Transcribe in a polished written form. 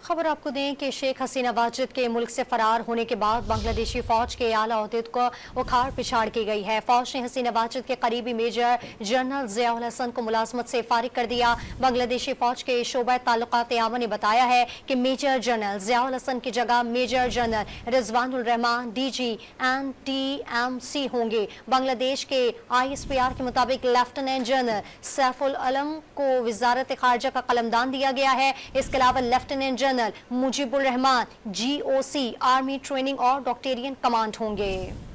खबर आपको दें कि शेख हसीना वाजिद के मुल्क से फरार होने के बाद बांग्लादेशी फौज के आला ओहदेद को उखाड़ पिछाड़ की गई है। फौज ने हसीना वाजिद के करीबी मेजर जनरल ज़ियाउल हसन को मुलाजमत से फारिग कर दिया। बांग्लादेशी फौज के शोबा ताल्लुकात आवाम ने बताया है कि मेजर जनरल ज़ियाउल हसन की जगह major general Rizwanul Rahman DG NTMC होंगे। बांग्लादेश के ISPR के मुताबिक लेफ्टिनेंट जनरल सैफुल आलम को वजारत खारजा का कलमदान दिया गया है। इसके अलावा lieutenant general Mujibur Rahman GOC army training और डॉक्टेरियन कमांड होंगे।